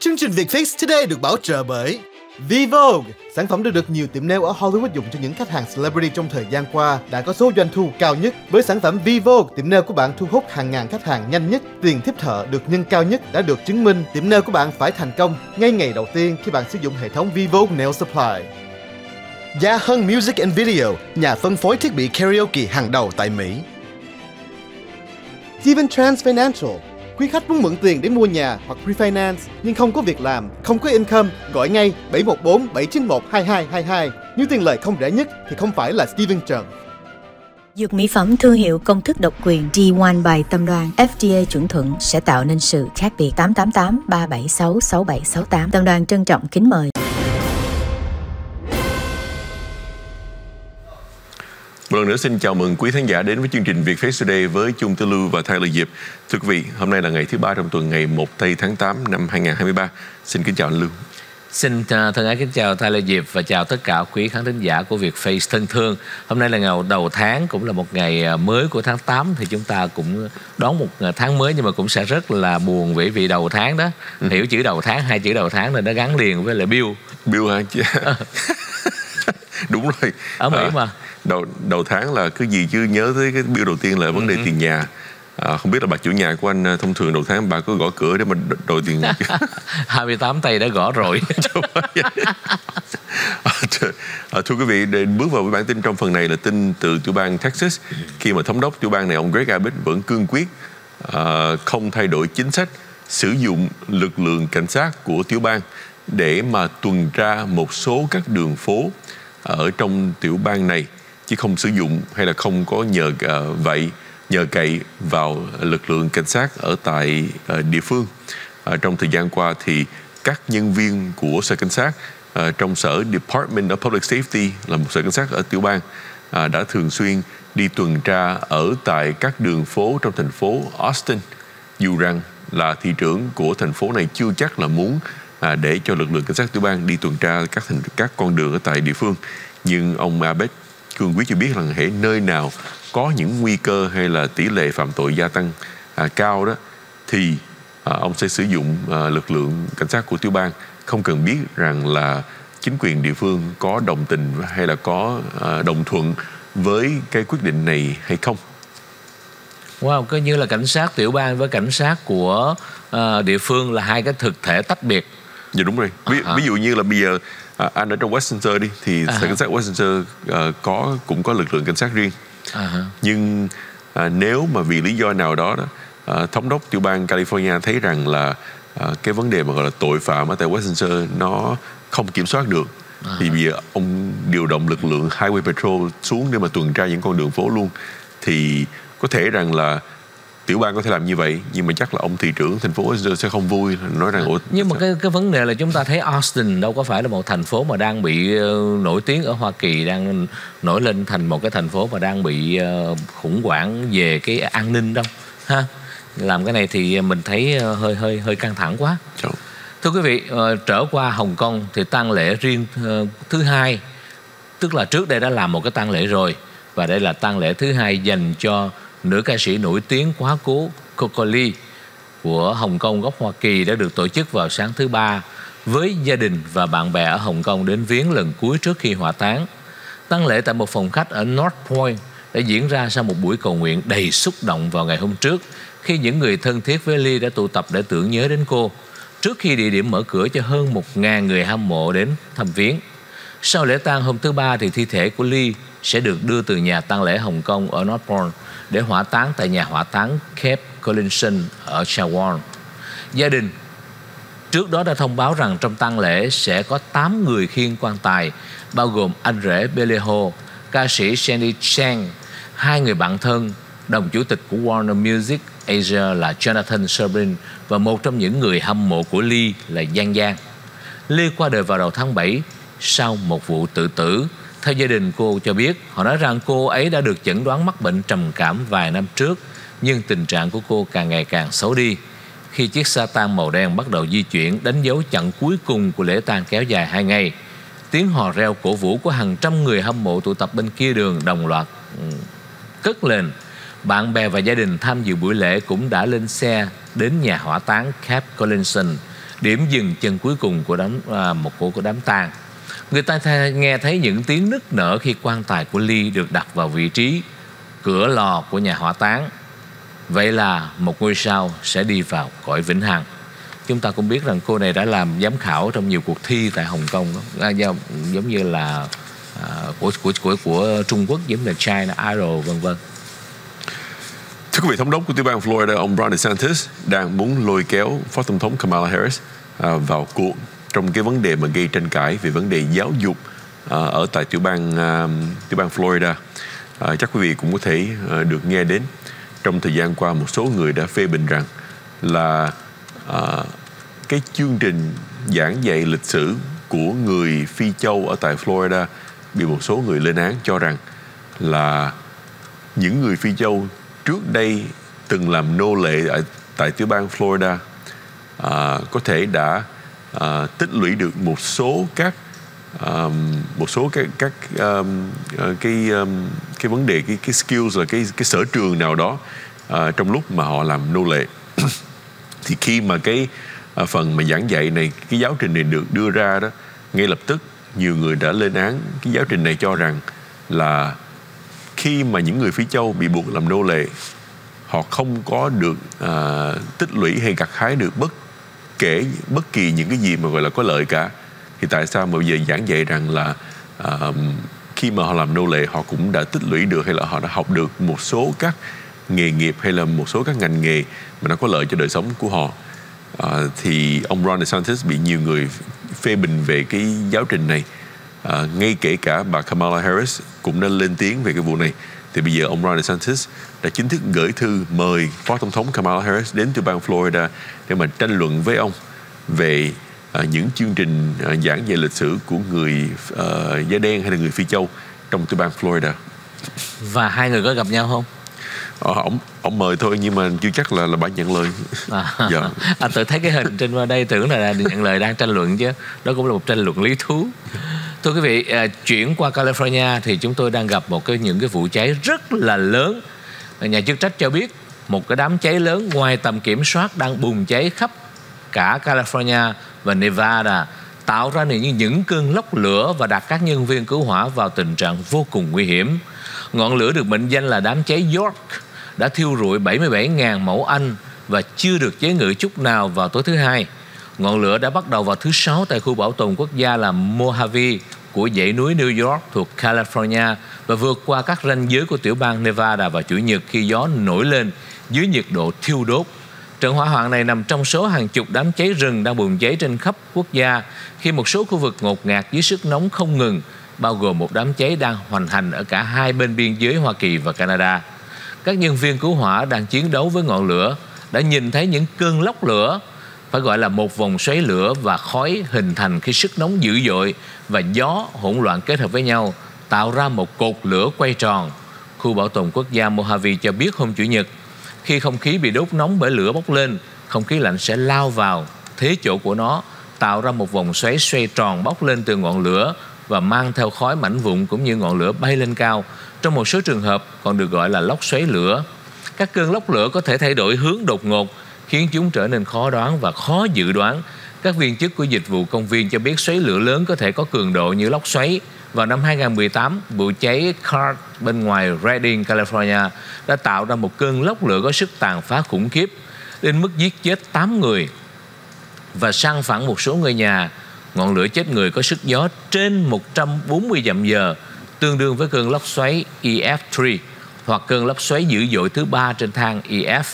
Chương trình Việt Fix Today được bảo trợ bởi Vivogue. Sản phẩm được nhiều tiệm nail ở Hollywood dùng cho những khách hàng celebrity trong thời gian qua đã có số doanh thu cao nhất. Với sản phẩm Vivogue, tiệm nail của bạn thu hút hàng ngàn khách hàng nhanh nhất, tiền tiếp thợ được nhân cao nhất đã được chứng minh. Tiệm nail của bạn phải thành công ngay ngày đầu tiên khi bạn sử dụng hệ thống Vivogue Nail Supply. Gia Hân Music and Video, nhà phân phối thiết bị karaoke hàng đầu tại Mỹ. Steven Trans Financial, quý khách muốn mượn tiền để mua nhà hoặc refinance nhưng không có việc làm, không có income, gọi ngay 714 791 2222. Nếu tiền lời không rẻ nhất thì không phải là Steven Trần. Dược mỹ phẩm thương hiệu công thức độc quyền D1 by Tâm Đoan, FDA chuẩn thuận sẽ tạo nên sự khác biệt. 888 376 6768. Tâm Đoan trân trọng kính mời. Một lần nữa xin chào mừng quý khán giả đến với chương trình Việt Fix Today với Trung Tư Lưu và Tyler Diệp. Thưa quý vị, hôm nay là ngày thứ 3 trong tuần, ngày 1 tây tháng 8 năm 2023. Xin kính chào anh Lưu. Xin thân ái kính chào Tyler Diệp và chào tất cả quý khán thính giả của Việt Face thân thương. Hôm nay là ngày đầu tháng, cũng là một ngày mới của tháng 8 thì chúng ta cũng đón một tháng mới, nhưng mà cũng sẽ rất là buồn vì đầu tháng đó. Hiểu chữ đầu tháng, hai chữ đầu tháng nên nó gắn liền với lại Bill. Bill hả chứ? Đúng rồi. Ở Mỹ mà. Đầu tháng là cái gì chứ, nhớ tới cái bill đầu tiên là vấn đề tiền nhà. Không biết là bà chủ nhà của anh thông thường đầu tháng bà có gõ cửa để mà đòi tiền 28 tay đã gõ rồi. Thưa quý vị, để bước vào với bản tin trong phần này là tin từ tiểu bang Texas, khi mà thống đốc tiểu bang này ông Greg Abbott vẫn cương quyết không thay đổi chính sách sử dụng lực lượng cảnh sát của tiểu bang để mà tuần tra một số các đường phố ở trong tiểu bang này, chứ không sử dụng hay là không có nhờ cậy vào lực lượng cảnh sát ở tại địa phương. Trong thời gian qua thì các nhân viên của sở cảnh sát trong sở Department of Public Safety, là một sở cảnh sát ở tiểu bang, đã thường xuyên đi tuần tra ở tại các đường phố trong thành phố Austin, dù rằng là thị trưởng của thành phố này chưa chắc là muốn để cho lực lượng cảnh sát tiểu bang đi tuần tra các con đường ở tại địa phương. Nhưng ông Abbott cương quyết cho biết rằng hễ nơi nào có những nguy cơ hay là tỷ lệ phạm tội gia tăng cao đó thì ông sẽ sử dụng lực lượng cảnh sát của tiểu bang, không cần biết rằng là chính quyền địa phương có đồng tình hay là có đồng thuận với cái quyết định này hay không. Wow, coi như là cảnh sát tiểu bang với cảnh sát của địa phương là hai cái thực thể tách biệt. Dạ đúng rồi. Ví dụ như là bây giờ anh ở trong Westminster đi thì sở cảnh sát Westminster cũng có lực lượng cảnh sát riêng. Nhưng nếu mà vì lý do nào đó thống đốc tiểu bang California thấy rằng là cái vấn đề mà gọi là tội phạm ở tại Westminster nó không kiểm soát được, thì bây giờ ông điều động lực lượng Highway Patrol xuống để mà tuần tra những con đường phố luôn. Thì có thể rằng là tiểu bang có thể làm như vậy, nhưng mà chắc là ông thị trưởng thành phố Westminster sẽ không vui, nói rằng nhưng mà cái vấn đề là chúng ta thấy Austin đâu có phải là một thành phố mà đang bị nổi tiếng ở Hoa Kỳ, đang nổi lên thành một cái thành phố mà đang bị khủng hoảng về cái an ninh đâu ha. Làm cái này thì mình thấy hơi căng thẳng quá. Thưa quý vị, trở qua Hồng Kông thì tang lễ riêng thứ hai, tức là trước đây đã làm một cái tang lễ rồi, và đây là tang lễ thứ hai dành cho nữ ca sĩ nổi tiếng quá cố Coco Lee của Hồng Kông gốc Hoa Kỳ, đã được tổ chức vào sáng thứ Ba với gia đình và bạn bè ở Hồng Kông đến viếng lần cuối trước khi hỏa táng. Tang lễ tại một phòng khách ở North Point đã diễn ra sau một buổi cầu nguyện đầy xúc động vào ngày hôm trước, khi những người thân thiết với Lee đã tụ tập để tưởng nhớ đến cô, trước khi địa điểm mở cửa cho hơn 1.000 người hâm mộ đến thăm viếng. Sau lễ tang hôm thứ Ba thì thi thể của Lee sẽ được đưa từ nhà tang lễ Hồng Kông ở North Point để hỏa táng tại nhà hỏa táng Cape Collinson ở Chawon. Gia đình trước đó đã thông báo rằng trong tang lễ sẽ có 8 người khiêng quan tài, bao gồm anh rể Beleho, ca sĩ Sandy Chang, 2 người bạn thân, đồng chủ tịch của Warner Music Asia là Jonathan Sherbin, và một trong những người hâm mộ của Lee là Giang Giang. Lee qua đời vào đầu tháng 7 sau một vụ tự tử. Theo gia đình cô cho biết, họ nói rằng cô ấy đã được chẩn đoán mắc bệnh trầm cảm vài năm trước, nhưng tình trạng của cô càng ngày càng xấu đi. Khi chiếc xe tang màu đen bắt đầu di chuyển, đánh dấu chặng cuối cùng của lễ tang kéo dài 2 ngày, tiếng hò reo cổ vũ của hàng trăm người hâm mộ tụ tập bên kia đường đồng loạt cất lên. Bạn bè và gia đình tham dự buổi lễ cũng đã lên xe đến nhà hỏa táng Cape Collinson điểm dừng chân cuối cùng của đám tang. Người ta nghe thấy những tiếng nức nở khi quan tài của Lee được đặt vào vị trí cửa lò của nhà hỏa táng. Vậy là một ngôi sao sẽ đi vào cõi vĩnh hằng. Chúng ta cũng biết rằng cô này đã làm giám khảo trong nhiều cuộc thi tại Hồng Kông, giống như là của Trung Quốc, giống như China Idol vân vân. Thưa quý vị, thống đốc của tiểu bang Florida ông Ron DeSantis đang muốn lôi kéo Phó Tổng thống Kamala Harris vào cuộc trong cái vấn đề mà gây tranh cãi về vấn đề giáo dục ở tại tiểu bang Florida. Chắc quý vị cũng có thể được nghe đến trong thời gian qua, một số người đã phê bình rằng là cái chương trình giảng dạy lịch sử của người Phi Châu ở tại Florida bị một số người lên án, cho rằng là những người Phi Châu trước đây từng làm nô lệ tại tiểu bang Florida có thể đã tích lũy được một số các cái vấn đề, cái skills, là cái sở trường nào đó trong lúc mà họ làm nô lệ. Thì khi mà cái phần mà giảng dạy này, cái giáo trình này được đưa ra đó, ngay lập tức nhiều người đã lên án cái giáo trình này, cho rằng là khi mà những người Phi Châu bị buộc làm nô lệ, họ không có được tích lũy hay gặt hái được bất kỳ những cái gì mà gọi là có lợi cả. Thì tại sao mà bây giờ giảng dạy rằng là khi mà họ làm nô lệ họ cũng đã tích lũy được, hay là họ đã học được một số các nghề nghiệp hay là một số các ngành nghề mà nó có lợi cho đời sống của họ. Thì ông Ron DeSantis bị nhiều người phê bình về cái giáo trình này. Ngay kể cả bà Kamala Harris cũng đã lên tiếng về cái vụ này. Thì bây giờ ông Ron DeSantis đã chính thức gửi thư mời Phó Tổng thống Kamala Harris đến tiểu bang Florida để mà tranh luận với ông về những chương trình giảng dạy lịch sử của người da đen hay là người Phi Châu trong tiểu bang Florida. Và hai người có gặp nhau không? Ông mời thôi, nhưng mà chưa chắc là bà nhận lời. Dạ. Tôi thấy cái hình trên đây tưởng là nhận lời đang tranh luận chứ. Đó cũng là một tranh luận lý thú. Thưa quý vị, chuyển qua California thì chúng tôi đang gặp những cái vụ cháy rất là lớn. Nhà chức trách cho biết một cái đám cháy lớn ngoài tầm kiểm soát đang bùng cháy khắp cả California và Nevada, tạo ra những cơn lốc lửa và đặt các nhân viên cứu hỏa vào tình trạng vô cùng nguy hiểm. Ngọn lửa được mệnh danh là đám cháy York đã thiêu rụi 77.000 mẫu Anh và chưa được chế ngự chút nào vào tối thứ Hai. Ngọn lửa đã bắt đầu vào thứ Sáu tại khu bảo tồn quốc gia là Mojave của dãy núi New York thuộc California và vượt qua các ranh giới của tiểu bang Nevada vào Chủ nhật khi gió nổi lên dưới nhiệt độ thiêu đốt. Trận hỏa hoạn này nằm trong số hàng chục đám cháy rừng đang bùng cháy trên khắp quốc gia khi một số khu vực ngột ngạt dưới sức nóng không ngừng, bao gồm một đám cháy đang hoành hành ở cả hai bên biên giới Hoa Kỳ và Canada. Các nhân viên cứu hỏa đang chiến đấu với ngọn lửa đã nhìn thấy những cơn lốc lửa, phải gọi là một vòng xoáy lửa và khói hình thành khi sức nóng dữ dội và gió hỗn loạn kết hợp với nhau, tạo ra một cột lửa quay tròn. Khu bảo tồn quốc gia Mojave cho biết hôm Chủ nhật, khi không khí bị đốt nóng bởi lửa bốc lên, không khí lạnh sẽ lao vào thế chỗ của nó, tạo ra một vòng xoáy xoay tròn bốc lên từ ngọn lửa và mang theo khói mảnh vụn cũng như ngọn lửa bay lên cao. Trong một số trường hợp còn được gọi là lốc xoáy lửa. Các cơn lốc lửa có thể thay đổi hướng đột ngột, khiến chúng trở nên khó đoán và khó dự đoán. Các viên chức của dịch vụ công viên cho biết xoáy lửa lớn có thể có cường độ như lốc xoáy. Vào năm 2018, vụ cháy Cart bên ngoài Redding, California đã tạo ra một cơn lốc lửa có sức tàn phá khủng khiếp, đến mức giết chết 8 người và san phẳng một số ngôi nhà. Ngọn lửa chết người có sức gió trên 140 dặm giờ, tương đương với cơn lốc xoáy EF3 hoặc cơn lốc xoáy dữ dội thứ 3 trên thang EF.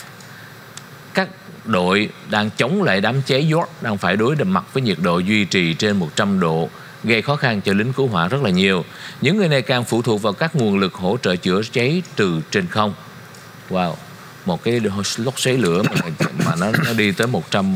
Các đội đang chống lại đám cháy York đang phải đối mặt với nhiệt độ duy trì trên 100 độ, gây khó khăn cho lính cứu hỏa rất là nhiều. Những người này càng phụ thuộc vào các nguồn lực hỗ trợ chữa cháy từ trên không. Wow, một cái lốc xoáy lửa mà nó đi tới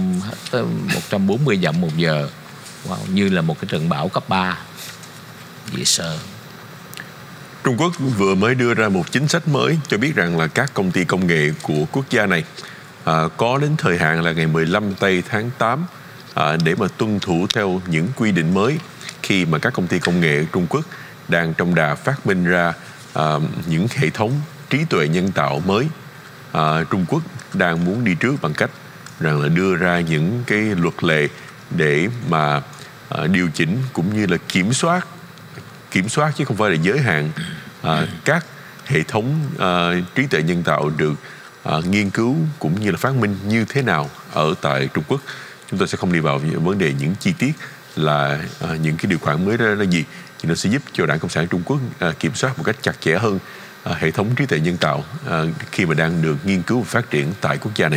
140 dặm một giờ. Wow, như là một cái trận bão cấp 3. Dễ sợ. Trung Quốc vừa mới đưa ra một chính sách mới cho biết rằng là các công ty công nghệ của quốc gia này có đến thời hạn là ngày 15 tây tháng 8 để mà tuân thủ theo những quy định mới khi mà các công ty công nghệ Trung Quốc đang trong đà phát minh ra những hệ thống trí tuệ nhân tạo mới. Trung Quốc đang muốn đi trước bằng cách rằng là đưa ra những cái luật lệ để mà điều chỉnh cũng như là kiểm soát chứ không phải là giới hạn các hệ thống trí tuệ nhân tạo được nghiên cứu cũng như là phát minh như thế nào ở tại Trung Quốc. Chúng tôi sẽ không đi vào vấn đề những chi tiết là những cái điều khoản mới đó là gì, thì nó sẽ giúp cho Đảng Cộng sản Trung Quốc kiểm soát một cách chặt chẽ hơn hệ thống trí tuệ nhân tạo khi mà đang được nghiên cứu và phát triển tại quốc gia này.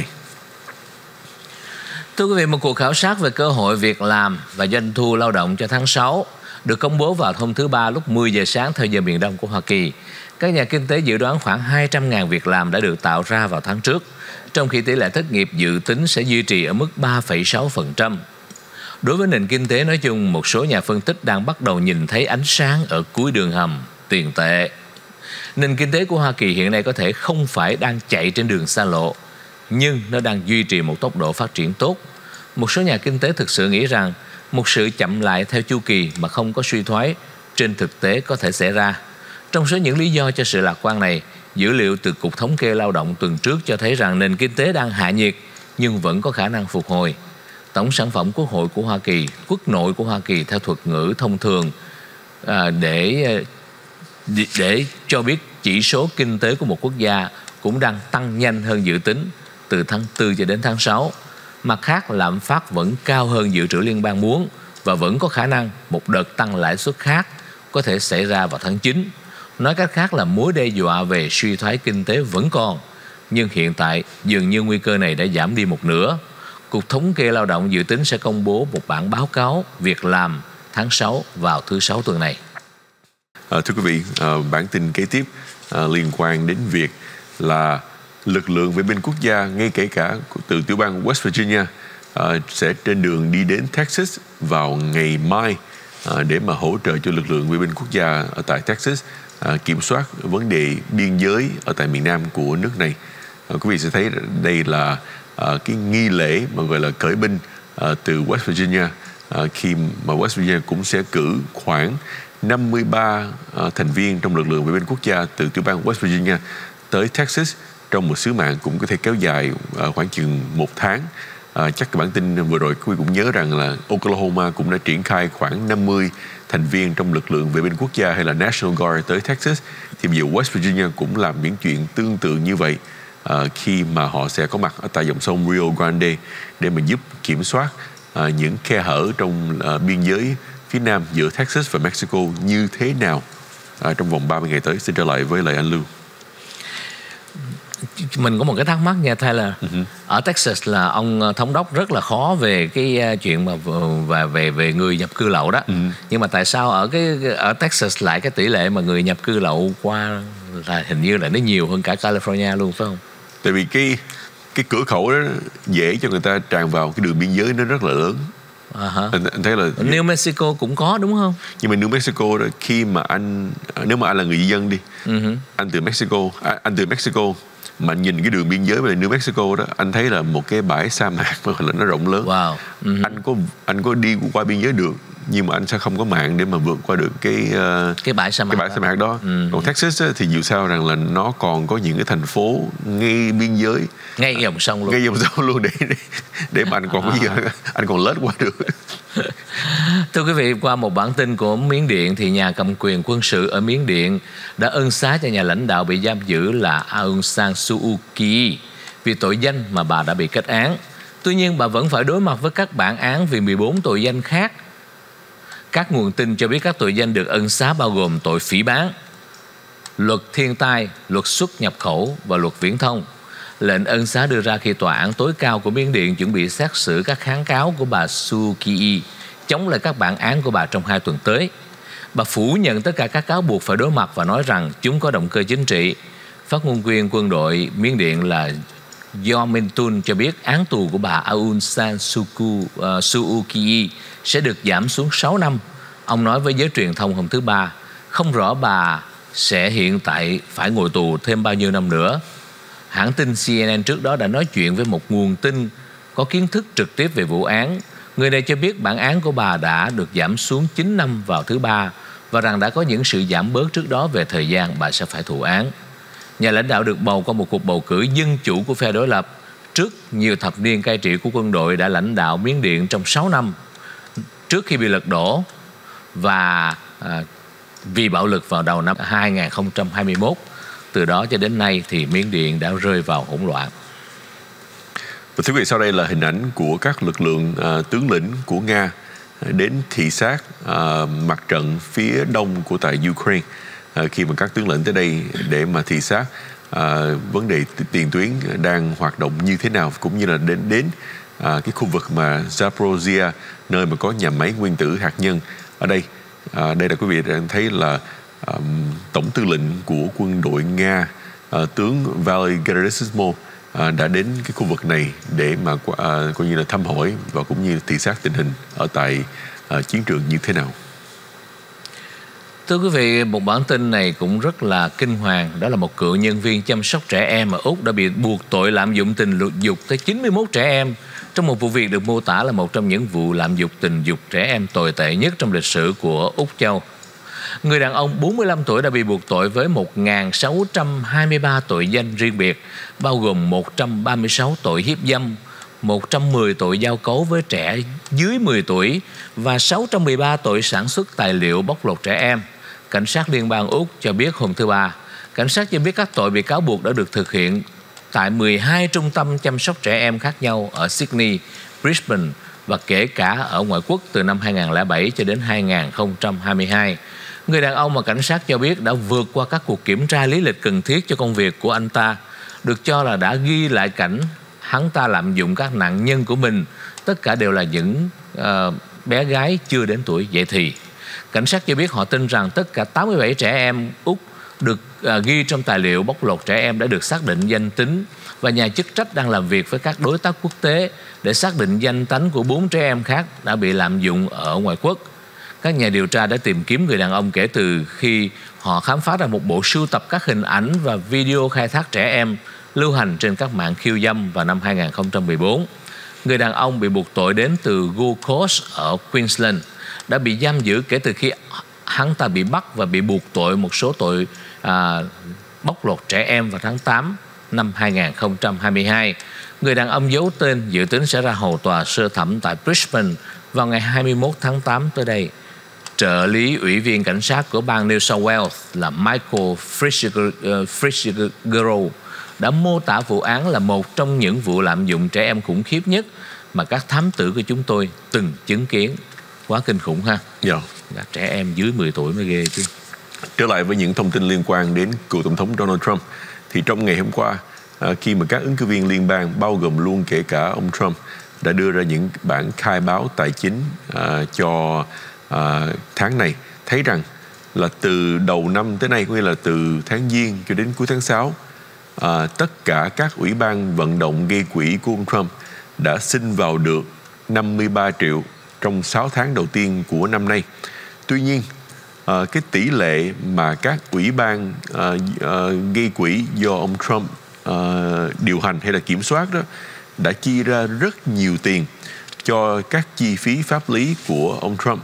Thưa quý vị, một cuộc khảo sát về cơ hội việc làm và doanh thu lao động cho tháng 6 được công bố vào hôm thứ Ba lúc 10 giờ sáng theo giờ miền Đông của Hoa Kỳ. Các nhà kinh tế dự đoán khoảng 200.000 việc làm đã được tạo ra vào tháng trước, trong khi tỷ lệ thất nghiệp dự tính sẽ duy trì ở mức 3,6%. Đối với nền kinh tế nói chung, một số nhà phân tích đang bắt đầu nhìn thấy ánh sáng ở cuối đường hầm tiền tệ. Nền kinh tế của Hoa Kỳ hiện nay có thể không phải đang chạy trên đường xa lộ, nhưng nó đang duy trì một tốc độ phát triển tốt. Một số nhà kinh tế thực sự nghĩ rằng một sự chậm lại theo chu kỳ mà không có suy thoái trên thực tế có thể xảy ra. Trong số những lý do cho sự lạc quan này, dữ liệu từ Cục Thống kê Lao động tuần trước cho thấy rằng nền kinh tế đang hạ nhiệt nhưng vẫn có khả năng phục hồi. Tổng sản phẩm quốc nội của Hoa Kỳ theo thuật ngữ thông thường để cho biết chỉ số kinh tế của một quốc gia cũng đang tăng nhanh hơn dự tính từ tháng 4 cho đến tháng 6. Mặt khác, lạm phát vẫn cao hơn dự trữ liên bang muốn và vẫn có khả năng một đợt tăng lãi suất khác có thể xảy ra vào tháng 9. Nói cách khác là mối đe dọa về suy thoái kinh tế vẫn còn, nhưng hiện tại dường như nguy cơ này đã giảm đi một nửa. Cục Thống kê Lao động dự tính sẽ công bố một bản báo cáo việc làm tháng 6 vào thứ Sáu tuần này. Thưa quý vị, bản tin kế tiếp liên quan đến việc là lực lượng vệ binh quốc gia, ngay kể cả từ tiểu bang West Virginia, sẽ trên đường đi đến Texas vào ngày mai để mà hỗ trợ cho lực lượng vệ binh quốc gia ở tại Texas kiểm soát vấn đề biên giới ở tại miền Nam của nước này. Quý vị sẽ thấy đây là cái nghi lễ mà gọi là khởi binh từ West Virginia, khi mà West Virginia cũng sẽ cử khoảng 53 thành viên trong lực lượng vệ binh quốc gia từ tiểu bang West Virginia tới Texas trong một sứ mạng cũng có thể kéo dài khoảng chừng 1 tháng. Chắc cái bản tin vừa rồi quý vị cũng nhớ rằng là Oklahoma cũng đã triển khai khoảng 50 thành viên trong lực lượng vệ binh quốc gia hay là National Guard tới Texas. Thì bây giờ West Virginia cũng làm những chuyện tương tự như vậy khi mà họ sẽ có mặt ở tại dòng sông Rio Grande để mà giúp kiểm soát những khe hở trong biên giới phía nam giữa Texas và Mexico như thế nào trong vòng 30 ngày tới. Xin trở lại với lại anh Lưu. Mình có một cái thắc mắc nha Tyler. Ở Texas là ông thống đốc rất là khó về cái chuyện mà về người nhập cư lậu đó. Nhưng mà tại sao ở Texas lại cái tỷ lệ mà người nhập cư lậu qua là hình như là nó nhiều hơn cả California luôn, phải không? Tại vì cái cửa khẩu đó dễ cho người ta tràn vào, cái đường biên giới nó rất là lớn. Anh thấy là New Mexico cũng có đúng không? Nhưng mà New Mexico đó, khi mà nếu mà anh là người di dân đi, anh từ Mexico mà anh nhìn cái đường biên giới về New Mexico đó, anh thấy là một cái bãi sa mạc mà là nó rộng lớn. Anh có đi qua biên giới được, nhưng mà anh sẽ không có mạng để mà vượt qua được cái bãi sa mạc đó. Còn Texas á, thì dù sao rằng là nó còn có những cái thành phố ngay biên giới, ngay dòng sông luôn, để mà anh còn lết qua được. Thưa quý vị, qua một bản tin của Miến Điện thì nhà cầm quyền quân sự ở Miến Điện đã ân xá cho nhà lãnh đạo bị giam giữ là Aung San Suu Kyi vì tội danh mà bà đã bị kết án. Tuy nhiên bà vẫn phải đối mặt với các bản án vì 14 tội danh khác. Các nguồn tin cho biết các tội danh được ân xá bao gồm tội phỉ báng, luật thiên tai, luật xuất nhập khẩu và luật viễn thông. Lệnh ân xá đưa ra khi tòa án tối cao của Miến Điện chuẩn bị xét xử các kháng cáo của bà Suu Kyi chống lại các bản án của bà trong 2 tuần tới. Bà phủ nhận tất cả các cáo buộc phải đối mặt và nói rằng chúng có động cơ chính trị. Phát ngôn viên quân đội Miến Điện là Do Minh Tun cho biết án tù của bà Aung San Suu Kyi sẽ được giảm xuống 6 năm. Ông nói với giới truyền thông hôm thứ Ba, không rõ bà sẽ hiện tại phải ngồi tù thêm bao nhiêu năm nữa. Hãng tin CNN trước đó đã nói chuyện với một nguồn tin có kiến thức trực tiếp về vụ án. Người này cho biết bản án của bà đã được giảm xuống 9 năm vào thứ Ba và rằng đã có những sự giảm bớt trước đó về thời gian bà sẽ phải thụ án. Nhà lãnh đạo được bầu qua một cuộc bầu cử dân chủ của phe đối lập trước nhiều thập niên cai trị của quân đội đã lãnh đạo Miến Điện trong 6 năm trước khi bị lật đổ và vì bạo lực vào đầu năm 2021. Từ đó cho đến nay thì Miến Điện đã rơi vào hỗn loạn. Và thưa quý vị, sau đây là hình ảnh của các lực lượng tướng lĩnh của Nga đến thị sát mặt trận phía đông của tại Ukraine, khi mà các tướng lĩnh tới đây để mà thị sát vấn đề tiền tuyến đang hoạt động như thế nào, cũng như là đến cái khu vực mà Zaporizhia, nơi mà có nhà máy nguyên tử hạt nhân ở đây. Đây là quý vị đang thấy là tổng tư lệnh của quân đội Nga, tướng Valery Gerasimov đã đến cái khu vực này để mà coi như là thăm hỏi và cũng như thị sát tình hình ở tại chiến trường như thế nào. Thưa quý vị, một bản tin này cũng rất là kinh hoàng. Đó là một cựu nhân viên chăm sóc trẻ em ở Úc đã bị buộc tội lạm dụng tình dục tới 91 trẻ em, trong một vụ việc được mô tả là một trong những vụ lạm dụng tình dục trẻ em tồi tệ nhất trong lịch sử của Úc Châu. Người đàn ông 45 tuổi đã bị buộc tội với 1.623 tội danh riêng biệt, bao gồm 136 tội hiếp dâm, 110 tội giao cấu với trẻ dưới 10 tuổi và 613 tội sản xuất tài liệu bóc lột trẻ em. Cảnh sát liên bang Úc cho biết hôm thứ Ba, cảnh sát cho biết các tội bị cáo buộc đã được thực hiện tại 12 trung tâm chăm sóc trẻ em khác nhau ở Sydney, Brisbane và kể cả ở ngoại quốc từ năm 2007 cho đến 2022. Người đàn ông mà cảnh sát cho biết đã vượt qua các cuộc kiểm tra lý lịch cần thiết cho công việc của anh ta, được cho là đã ghi lại cảnh hắn ta lạm dụng các nạn nhân của mình, tất cả đều là những bé gái chưa đến tuổi dậy thì. Cảnh sát cho biết họ tin rằng tất cả 87 trẻ em Úc được ghi trong tài liệu bóc lột trẻ em đã được xác định danh tính, và nhà chức trách đang làm việc với các đối tác quốc tế để xác định danh tánh của 4 trẻ em khác đã bị lạm dụng ở ngoại quốc. Các nhà điều tra đã tìm kiếm người đàn ông kể từ khi họ khám phá ra một bộ sưu tập các hình ảnh và video khai thác trẻ em lưu hành trên các mạng khiêu dâm vào năm 2014. Người đàn ông bị buộc tội đến từ Gold Coast ở Queensland đã bị giam giữ kể từ khi hắn ta bị bắt và bị buộc tội một số tội bóc lột trẻ em vào tháng 8 năm 2022. Người đàn ông giấu tên dự tính sẽ ra hầu tòa sơ thẩm tại Brisbane vào ngày 21 tháng 8 tới đây. Trợ lý ủy viên cảnh sát của bang New South Wales là Michael Fitzgerald đã mô tả vụ án là một trong những vụ lạm dụng trẻ em khủng khiếp nhất mà các thám tử của chúng tôi từng chứng kiến. Quá kinh khủng ha. Trẻ em dưới 10 tuổi mới ghê chứ. Trở lại với những thông tin liên quan đến cựu Tổng thống Donald Trump, thì trong ngày hôm qua, khi mà các ứng cử viên liên bang, bao gồm luôn kể cả ông Trump, đã đưa ra những bản khai báo tài chính cho tháng này, thấy rằng là từ đầu năm tới nay, có nghĩa là từ tháng Giêng cho đến cuối tháng 6, tất cả các ủy ban vận động gây quỹ của ông Trump đã xin vào được 53 triệu trong 6 tháng đầu tiên của năm nay. Tuy nhiên, cái tỷ lệ mà các ủy ban gây quỹ do ông Trump điều hành hay là kiểm soát đó đã chi ra rất nhiều tiền cho các chi phí pháp lý của ông Trump.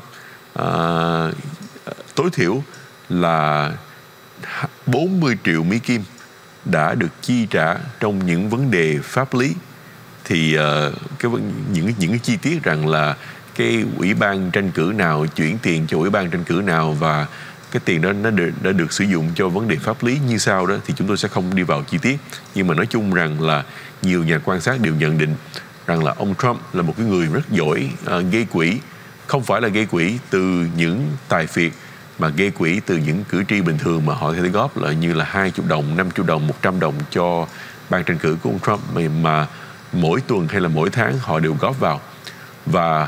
Tối thiểu là 40 triệu Mỹ Kim đã được chi trả trong những vấn đề pháp lý. Thì những cái chi tiết rằng là cái ủy ban tranh cử nào chuyển tiền cho ủy ban tranh cử nào và cái tiền đó nó đã được sử dụng cho vấn đề pháp lý như sao đó thì chúng tôi sẽ không đi vào chi tiết. Nhưng mà nói chung rằng là nhiều nhà quan sát đều nhận định rằng là ông Trump là một cái người rất giỏi gây quỹ, không phải là gây quỹ từ những tài phiệt mà gây quỹ từ những cử tri bình thường mà họ có thể góp lại như là 20 đồng, 50 đồng, 100 đồng cho ban tranh cử của ông Trump mà mỗi tuần hay là mỗi tháng họ đều góp vào. Và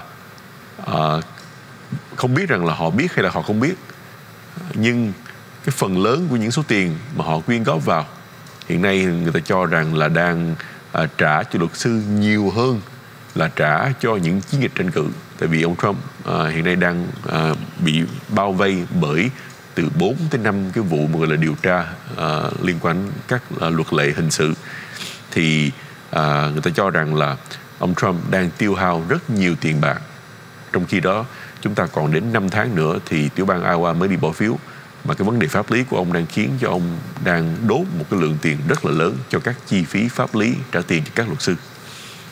không biết rằng là họ biết hay là họ không biết, nhưng cái phần lớn của những số tiền mà họ quyên góp vào hiện nay người ta cho rằng là đang trả cho luật sư nhiều hơn là trả cho những chiến dịch tranh cử. Tại vì ông Trump hiện nay đang bị bao vây bởi từ 4 tới 5 cái vụ mà gọi là điều tra liên quan đến các luật lệ hình sự. Thì người ta cho rằng là ông Trump đang tiêu hao rất nhiều tiền bạc. Trong khi đó chúng ta còn đến 5 tháng nữa thì tiểu bang Iowa mới đi bỏ phiếu, mà cái vấn đề pháp lý của ông đang khiến cho ông đang đốt một cái lượng tiền rất là lớn cho các chi phí pháp lý, trả tiền cho các luật sư.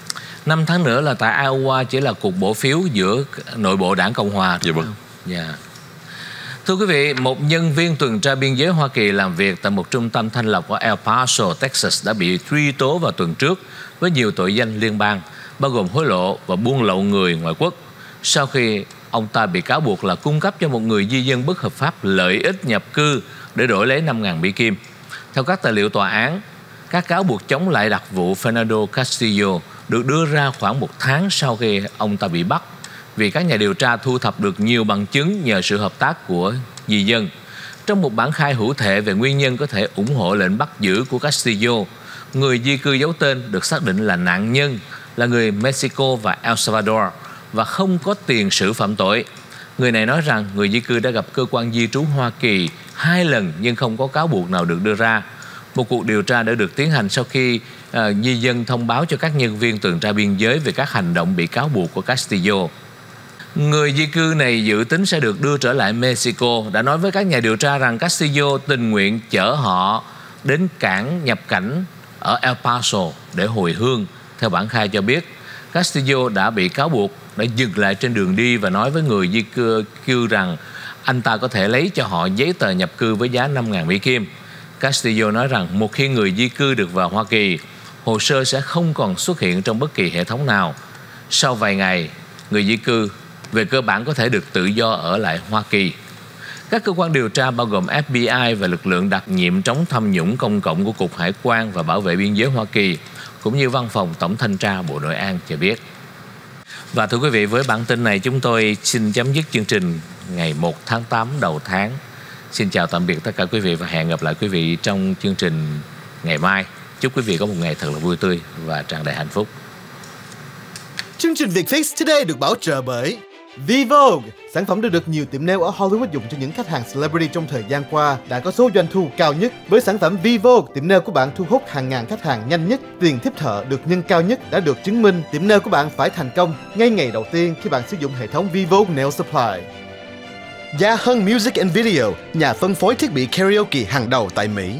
5 tháng nữa là tại Iowa chỉ là cuộc bỏ phiếu giữa nội bộ đảng Cộng Hòa. Dạ vâng. Dạ. Thưa quý vị, một nhân viên tuần tra biên giới Hoa Kỳ làm việc tại một trung tâm thanh lọc ở El Paso, Texas đã bị truy tố vào tuần trước với nhiều tội danh liên bang, bao gồm hối lộ và buôn lậu người ngoại quốc, sau khi ông ta bị cáo buộc là cung cấp cho một người di dân bất hợp pháp lợi ích nhập cư để đổi lấy 5.000 Mỹ Kim. Theo các tài liệu tòa án, các cáo buộc chống lại đặc vụ Fernando Castillo được đưa ra khoảng 1 tháng sau khi ông ta bị bắt, vì các nhà điều tra thu thập được nhiều bằng chứng nhờ sự hợp tác của di dân. Trong một bản khai hữu thể về nguyên nhân có thể ủng hộ lệnh bắt giữ của Castillo, người di cư giấu tên được xác định là nạn nhân là người Mexico và El Salvador và không có tiền sử phạm tội. Người này nói rằng người di cư đã gặp cơ quan di trú Hoa Kỳ 2 lần nhưng không có cáo buộc nào được đưa ra. Một cuộc điều tra đã được tiến hành sau khi di dân thông báo cho các nhân viên tuần tra biên giới về các hành động bị cáo buộc của Castillo. Người di cư này dự tính sẽ được đưa trở lại Mexico, đã nói với các nhà điều tra rằng Castillo tình nguyện chở họ đến cảng nhập cảnh ở El Paso để hồi hương. Theo bản khai cho biết, Castillo đã bị cáo buộc đã dừng lại trên đường đi và nói với người di cư rằng anh ta có thể lấy cho họ giấy tờ nhập cư với giá 5.000 Mỹ Kim. Castillo nói rằng một khi người di cư được vào Hoa Kỳ, hồ sơ sẽ không còn xuất hiện trong bất kỳ hệ thống nào. Sau vài ngày, người di cư về cơ bản có thể được tự do ở lại Hoa Kỳ. Các cơ quan điều tra bao gồm FBI và lực lượng đặc nhiệm chống tham nhũng công cộng của Cục Hải quan và Bảo vệ Biên giới Hoa Kỳ, cũng như Văn phòng Tổng thanh tra Bộ Nội an cho biết. Và thưa quý vị, với bản tin này chúng tôi xin chấm dứt chương trình ngày 1 tháng 8 đầu tháng. Xin chào tạm biệt tất cả quý vị và hẹn gặp lại quý vị trong chương trình ngày mai. Chúc quý vị có một ngày thật là vui tươi và tràn đầy hạnh phúc. Chương trình Việt Fix Today được bảo trợ bởi Vivogue, sản phẩm đã được nhiều tiệm nail ở Hollywood dùng cho những khách hàng celebrity trong thời gian qua, đã có số doanh thu cao nhất. Với sản phẩm Vivogue, tiệm nail của bạn thu hút hàng ngàn khách hàng nhanh nhất, tiền tiếp thợ được nhân cao nhất đã được chứng minh. Tiệm nail của bạn phải thành công ngay ngày đầu tiên khi bạn sử dụng hệ thống Vivogue Nail Supply. Gia Hân Music and Video, nhà phân phối thiết bị karaoke hàng đầu tại Mỹ.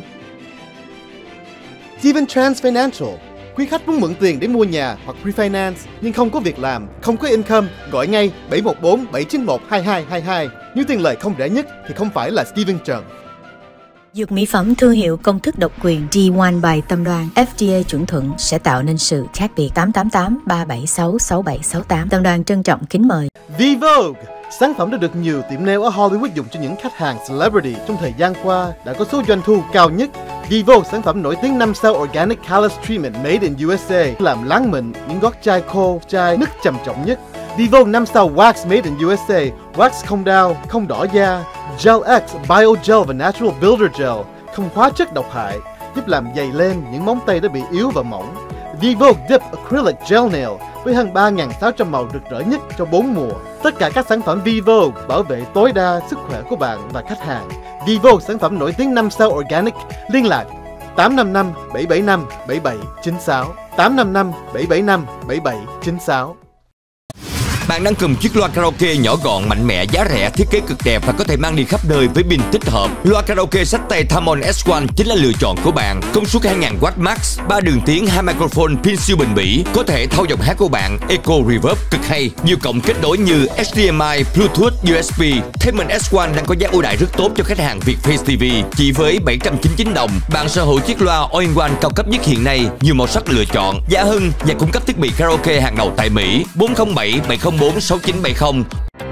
Steven Trans Financial, quý khách muốn mượn tiền để mua nhà hoặc refinance nhưng không có việc làm, không có income, gọi ngay 714 791 2222. Nếu tiền lời không rẻ nhất thì không phải là Steven Trần. Dược mỹ phẩm thương hiệu công thức độc quyền D1 by Tâm Đoan, FDA chuẩn thuận sẽ tạo nên sự khác biệt. 888 376 6768. Tâm Đoan trân trọng kính mời. Vivogue, sản phẩm đã được nhiều tiệm nail ở Hollywood dùng cho những khách hàng celebrity trong thời gian qua, đã có số doanh thu cao nhất. Vivogue, sản phẩm nổi tiếng 5 sao Organic Callus Treatment made in USA, làm láng mịn những gót chai khô, chai nứt trầm trọng nhất. Vivogue 5 sao Wax made in USA, wax không đau, không đỏ da. Gel X, Bio Gel và Natural Builder Gel, không hóa chất độc hại, giúp làm dày lên những móng tay đã bị yếu và mỏng. Vivogue Dip Acrylic Gel Nail với hơn 3.600 màu rực rỡ nhất cho 4 mùa. Tất cả các sản phẩm Vivogue bảo vệ tối đa sức khỏe của bạn và khách hàng. Vivogue, sản phẩm nổi tiếng 5 sao Organic. Liên lạc 855 775 7796, 855 775 7796. Bạn đang cầm chiếc loa karaoke nhỏ gọn, mạnh mẽ, giá rẻ, thiết kế cực đẹp và có thể mang đi khắp nơi với pin tích hợp. Loa karaoke xách tay Tamron S1 chính là lựa chọn của bạn. Công suất 2000W max, 3 đường tiếng, 2 microphone, pin siêu bền bỉ, có thể thâu giọng hát của bạn. Echo Reverb cực hay, nhiều cổng kết nối như HDMI, Bluetooth, USB. Tamron S1 đang có giá ưu đãi rất tốt cho khách hàng Vietface TV. Chỉ với 799 đồng, bạn sở hữu chiếc loa all-in-one cao cấp nhất hiện nay, nhiều màu sắc lựa chọn. Gia Hưng, nhà cung cấp thiết bị karaoke hàng đầu tại Mỹ. 407 704 6970.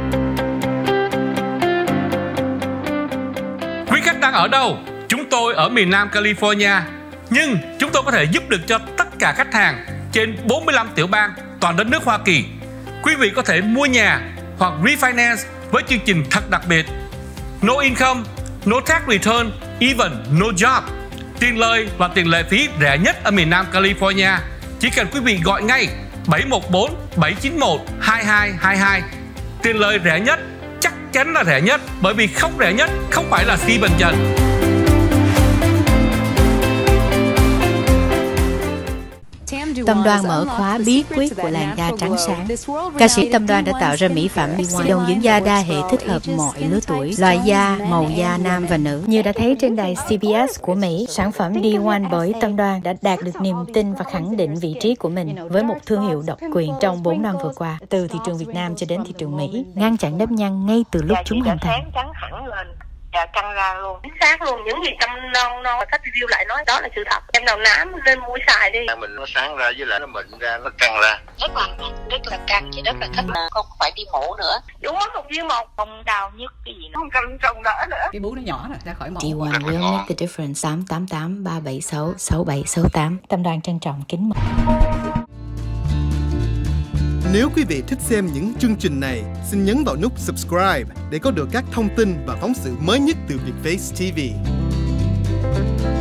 Quý khách đang ở đâu? Chúng tôi ở miền Nam California, nhưng chúng tôi có thể giúp được cho tất cả khách hàng trên 45 tiểu bang toàn đất nước Hoa Kỳ. Quý vị có thể mua nhà hoặc refinance với chương trình thật đặc biệt: no income, no tax return, even no job. Tiền lời và tiền lệ phí rẻ nhất ở miền Nam California. Chỉ cần quý vị gọi ngay 714 791 2222. Tiền lời rẻ nhất chắc chắn là rẻ nhất, bởi vì không rẻ nhất không phải là Steven Trần. Tâm Đoan mở khóa bí quyết của làn da trắng sáng. Ca sĩ Tâm Đoan đã tạo ra mỹ phẩm dòng dưỡng da đa hệ thích hợp mọi lứa tuổi, loại da, màu da nam và nữ. Như đã thấy trên đài CBS của Mỹ, sản phẩm D1 bởi Tâm Đoan đã đạt được niềm tin và khẳng định vị trí của mình với một thương hiệu độc quyền trong 4 năm vừa qua, từ thị trường Việt Nam cho đến thị trường Mỹ, ngăn chặn nếp nhăn ngay từ lúc chúng hình thành. Trắng hẳn lên. Dạ, căng ra luôn, chính xác luôn. Những gì Tâm non khách review lại nói đó là sự thật. Em nào nám lên mũi xài đi, mình nó sáng ra với lại nó mịn ra, nó căng ra, rất là căng, chị rất là thích. Không phải đi mổ nữa, uống mất một viên một không đau nhức cái gì nữa, không cần trồng đỡ nữa. Cái bú nó nhỏ rồi, ra khỏi mổ. D1 will make the difference. 888 376 6768. Tâm Đoan trân trọng kính mời. Nếu quý vị thích xem những chương trình này, xin nhấn vào nút subscribe để có được các thông tin và phóng sự mới nhất từ Vietface TV.